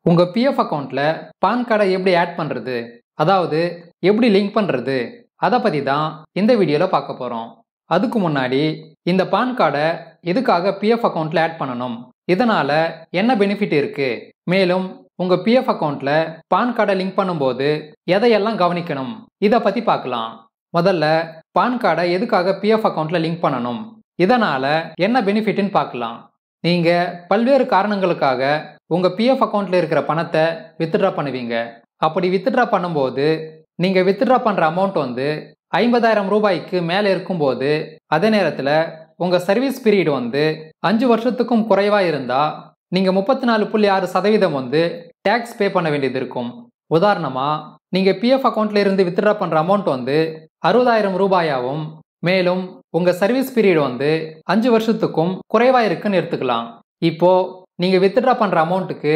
உங்க பிஎஃப் அக்கவுண்ட்ல பான் கார்டை எப்படி ஆட் பண்றது, அதாவது எப்படி லிங்க் பண்றது, அதை பத்தி தான் இந்த வீடியோல பார்க்க போறோம். அதுக்கு முன்னாடி இந்த பான் கார்டை எதுக்காக பிஎஃப் அக்கவுண்ட்ல ஆட் பண்ணணும், இதனால என்ன பெனிஃபிட் இருக்கு, மேலும் உங்க பிஎஃப் அக்கவுண்ட்ல பான் கார்டை லிங்க் பண்ணும்போது எதையெல்லாம் கவனிக்கணும், இதை பத்தி பார்க்கலாம். முதல்ல பான் கார்டை எதுக்காக பிஎஃப் அக்கவுண்ட்ல லிங்க் பண்ணணும், இதனால என்ன பெனிஃபிட்னு பார்க்கலாம். நீங்க பல்வேறு காரணங்களுக்காக உங்க பிஎஃப் அக்கவுண்ட்ல இருக்கிற பணத்தை வித்ட்ரா பண்ணுவீங்க. அப்படி வித்ட்ரா பண்ணும்போது நீங்க வித்ட்ரா பண்ற அமௌண்ட் 50,000 ரூபாய்க்கு மேல இருக்கும்போது, அதே நேரத்தில் உங்க சர்வீஸ் பீரியட் 5 வருஷத்துக்கும் குறைவா இருந்தா நீங்க 34.6% டேக்ஸ் பே பண்ண வேண்டியது இருக்கும். உதாரணமா, நீங்க பிஎஃப் அக்கவுண்ட்ல இருந்து வித்ட்ரா பண்ற அமௌண்ட் 60,000 ரூபாயாவும் மேலும் உங்க சர்வீஸ் பீரியட் 5 வருஷத்துக்கும் குறைவா இருக்குன்னு எடுத்துக்கலாம். இப்போ நீங்க வித்ட்ரா பண்ற அமௌண்ட்டுக்கு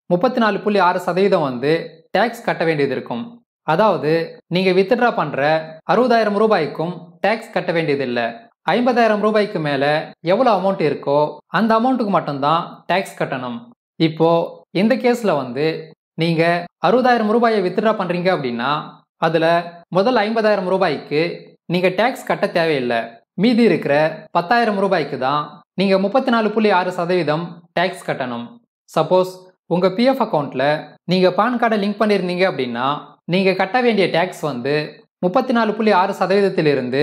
34.6% டேக்ஸ் கட்ட வேண்டியது இருக்கும். அதாவது நீங்க வித்ட்ரா பண்ற 60,000 ரூபாய்க்கும் டேக்ஸ் கட்ட வேண்டியதில்லை. 50,000 ரூபாய்க்கு மேல எவ்வளவு அமௌண்ட் இருக்கோ அந்த அமௌண்ட்டுக்கு மட்டும்தான் டேக்ஸ் கட்டணும். இப்போ இந்த கேஸ்ல நீங்க 60,000 ரூபாயை வித்ட்ரா பண்றீங்க அப்படின்னா அதுல முதல் 50,000 ரூபாய்க்கு நீங்க டேக்ஸ் கட்ட தேவையில்லை. மீதி இருக்கிற 10,000 ரூபாய்க்கு தான் நீங்க 34.6% டேக்ஸ் கட்டணும். சப்போஸ் உங்க பிஎஃப் அக்கவுண்ட்ல நீங்க பான் கார்டை லிங்க் பண்ணியிருந்தீங்க அப்படின்னா நீங்க கட்ட வேண்டிய டேக்ஸ் 34.6%இருந்து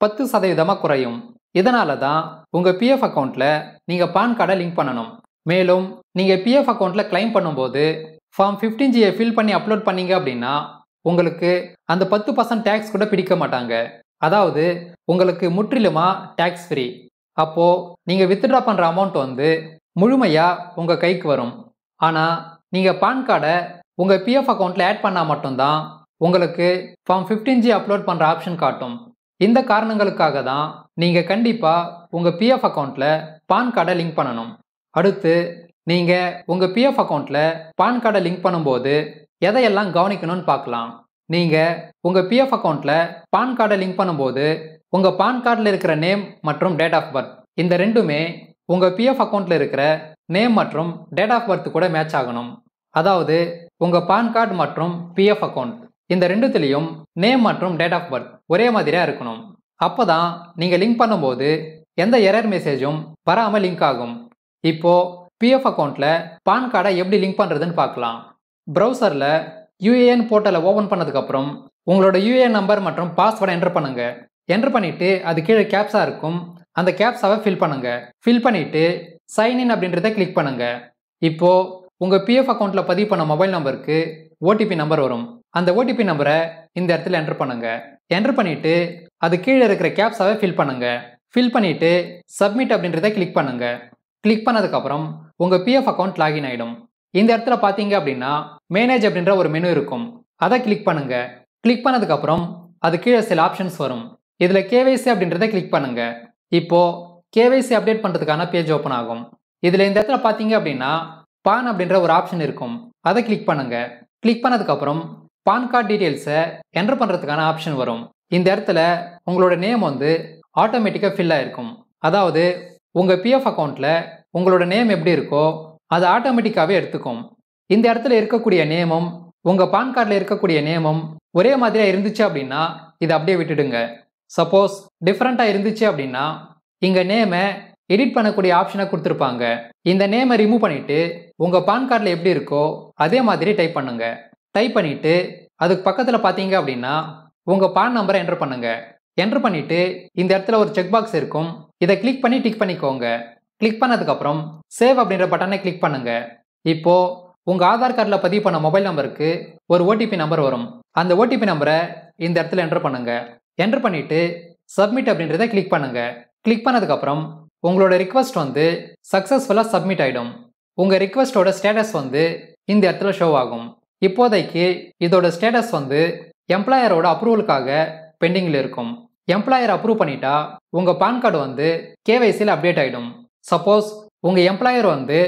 10% குறையும். இதனால தான் உங்க பிஎஃப் அக்கவுண்ட்ல நீங்க பான் கார்டை லிங்க் பண்ணணும். மேலும் நீங்க பிஎஃப் அக்கவுண்ட்ல கிளைம் பண்ணும்போது ஃபார்ம் 15G ஃபில் பண்ணி அப்லோட் பண்ணீங்க அப்படின்னா உங்களுக்கு அந்த 10% டேக்ஸ் கூட பிடிக்க மாட்டாங்க. அதாவது உங்களுக்கு முற்றிலுமா டேக்ஸ் ஃப்ரீ. அப்போ நீங்க வித்ட்ரா பண்ற அமௌண்ட் முழுமையா உங்க கைக்கு வரும். ஆனா நீங்க பான் கார்டை உங்க பிஎஃப் அக்கவுண்ட்ல ஆட் பண்ணா மட்டும்தான் உங்களுக்கு ஃபார்ம் 15G அப்லோட் பண்ற ஆப்ஷன் காட்டும். இந்த காரணங்களுக்காக தான் நீங்க கண்டிப்பா உங்க பிஎஃப் அக்கவுண்ட்ல பான் கார்டை லிங்க் பண்ணணும். அடுத்து நீங்க உங்க பிஎஃப் அக்கவுண்ட்ல பான் கார்டை லிங்க் பண்ணும்போது எதையெல்லாம் கவனிக்கணும்னு பார்க்கலாம். நீங்க உங்க பிஎஃப் அக்கவுண்ட்ல பான் கார்டை லிங்க் பண்ணும்போது உங்க பான் கார்டில் இருக்கிற நேம் மற்றும் டேட் ஆஃப் பர்த் இந்த ரெண்டுமே உங்க பிஎஃப் அக்கவுண்ட்ல இருக்கிற நேம் மற்றும் டேட் ஆஃப் பர்த் கூட மேட்ச் ஆகணும். அதாவது உங்க பான் கார்டு மற்றும் பிஎஃப் அக்கவுண்ட் இந்த ரெண்டுத்திலையும் நேம் மற்றும் டேட் ஆஃப் பர்த் ஒரே மாதிரியா இருக்கணும். அப்போதான் நீங்க லிங்க் பண்ணும்போது எந்த எரர் மெசேஜும் வராம லிங்க் ஆகும். இப்போ பிஎஃப் அக்கவுண்ட்ல பான் கார்டை எப்படி லிங்க் பண்றதுன்னு பார்க்கலாம். ப்ரௌசர்ல யூஏஎன் போர்ட்டலை ஓபன் பண்ணதுக்கு அப்புறம் உங்களோட யூஏஎன் நம்பர் மற்றும் பாஸ்வேர்டை என்டர் பண்ணுங்க. என்டர் பண்ணிட்டு அது கீழே கேப்ஸா இருக்கும், அந்த கேப்ஸாவை ஃபில் பண்ணுங்க. ஃபில் பண்ணிட்டு சைன்இன் அப்படின்றத கிளிக் பண்ணுங்க. இப்போ உங்க பிஎஃப் அக்கவுண்ட்ல பதிவு பண்ண மொபைல் நம்பருக்கு ஓடிபி நம்பர் வரும். அந்த ஓடிபி நம்பரை இந்த இடத்துல என்டர் பண்ணுங்க. என்டர் பண்ணிட்டு அது கீழே இருக்கிற கேப்ஸாவை ஃபில் பண்ணுங்க. ஃபில் பண்ணிட்டு சப்மிட் அப்படின்றத கிளிக் பண்ணுங்க. கிளிக் பண்ணதுக்கு அப்புறம் உங்க பிஎஃப் அக்கவுண்ட் லாகின் ஆயிடும். இந்த இடத்துல பாத்தீங்க அப்படின்னா மேனேஜ் அப்படின்ற ஒரு மெனு இருக்கும், அதை கிளிக் பண்ணுங்க. கிளிக் பண்ணதுக்கு அப்புறம் அது கீழே சில ஆப்ஷன்ஸ் வரும். இதுல கேவைசி அப்படின்றத கிளிக் பண்ணுங்க. இப்போ கேவைசி அப்டேட் பண்றதுக்கான பேஜ் ஓப்பன் ஆகும். இதுல இந்த இடத்துல பாத்தீங்க அப்படின்னா பான் அப்படின்ற ஒரு ஆப்ஷன் இருக்கும், அதை கிளிக் பண்ணுங்க. கிளிக் பண்ணதுக்கு அப்புறம் பான் கார்டு டீடைல்ஸை என்டர் பண்றதுக்கான ஆப்ஷன் வரும். இந்த இடத்துல உங்களோட நேம் ஆட்டோமேட்டிக்கா ஃபில் ஆயிருக்கும். அதாவது உங்க பிஎஃப் அக்கவுண்ட்ல உங்களோட நேம் எப்படி இருக்கோ அது ஆட்டோமேட்டிக்காவே எடுத்துக்கும். இந்த இடத்துல இருக்கக்கூடிய நேமும் உங்க பான் கார்டில் இருக்கக்கூடிய நேமும் ஒரே மாதிரியா இருந்துச்சு அப்படின்னா இதை அப்படியே விட்டுடுங்க. சப்போஸ் டிஃப்ரெண்டா இருந்துச்சு அப்படின்னா இங்க நேமை எடிட் பண்ணக்கூடிய ஆப்ஷனை கொடுத்துருப்பாங்க. இந்த நேமை ரிமூவ் பண்ணிட்டு உங்க பான் கார்டில் எப்படி இருக்கோ அதே மாதிரி டைப் பண்ணுங்க. டைப் பண்ணிட்டு அதுக்கு பக்கத்துல பாத்தீங்க அப்படின்னா உங்க பான் நம்பரை என்டர் பண்ணுங்க. என்டர் பண்ணிட்டு இந்த இடத்துல ஒரு செக் பாக்ஸ் இருக்கும், இதை கிளிக் பண்ணி டிக் பண்ணிக்கோங்க. கிளிக் பண்ணதுக்கு அப்புறம் சேவ் அப்படின்ற பட்டனை கிளிக் பண்ணுங்க. இப்போ உங்க ஆதார் கார்டில் பதிவு பண்ண மொபைல் நம்பருக்கு ஒரு ஓடிபி நம்பர் வரும். அந்த ஓடிபி நம்பரை இந்த இடத்துல என்டர் பண்ணுங்க. என்டர் பண்ணிட்டு சப்மிட் அப்படின்றத கிளிக் பண்ணுங்க. கிளிக் பண்ணதுக்கு அப்புறம் உங்களோட ரிக்வஸ்ட் சக்சஸ்ஃபுல்லா சப்மிட் ஆயிடும். உங்க ரிக்வஸ்டோட ஸ்டேட்டஸ் இந்த இடத்துல ஷோ ஆகும். இப்போதைக்கு இதோட ஸ்டேட்டஸ் எம்ப்ளாயரோட அப்ரூவலுக்காக பெண்டிங்ல இருக்கும். எம்ப்ளாயர் அப்ரூவ் பண்ணிட்டா உங்க பான் கார்டு கேவைசியில் அப்டேட் ஆயிடும். சப்போஸ் உங்க எம்ப்ளாயர்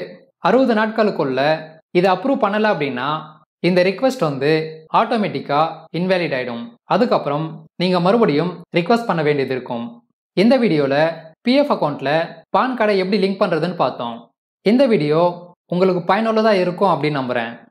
60 நாட்களுக்குள்ள இதை அப்ரூவ் பண்ணல அப்படின்னா இந்த ரிக்வெஸ்ட் ஆட்டோமேட்டிக்கா இன்வேலிட் ஆயிடும். அதுக்கப்புறம் நீங்க மறுபடியும் ரிக்வெஸ்ட் பண்ண வேண்டியது இருக்கும். இந்த வீடியோல பிஎஃப் அக்கவுண்ட்ல பான் கார்டை எப்படி லிங்க் பண்றதுன்னு பார்த்தோம். இந்த வீடியோ உங்களுக்கு பயனுள்ளதாக இருக்கும் அப்படின்னு நம்புகிறேன்.